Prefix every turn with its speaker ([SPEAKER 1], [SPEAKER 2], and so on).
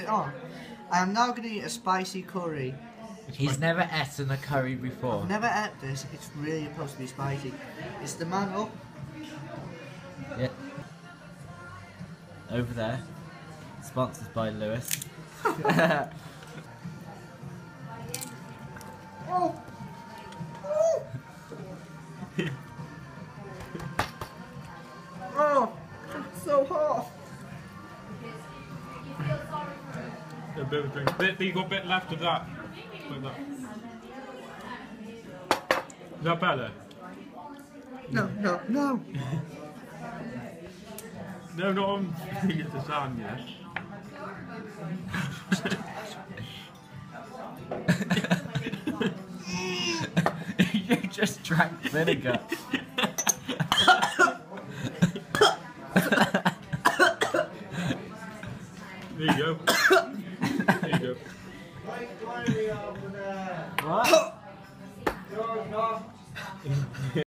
[SPEAKER 1] it on. I am now going to eat a spicy curry.
[SPEAKER 2] He's never eaten a curry before.
[SPEAKER 1] I've never ate this. It's really supposed to be spicy. It's the man up.
[SPEAKER 2] Yeah. Over there. Sponsored by Lewis.
[SPEAKER 1] Oh. Oh, it's so hot.
[SPEAKER 3] A bit of a drink. You got a bit left of that. Like that. Is that better?
[SPEAKER 1] No.
[SPEAKER 3] No, not on the lasagna.
[SPEAKER 2] You just drank vinegar.
[SPEAKER 3] There you go. There you go.
[SPEAKER 2] What?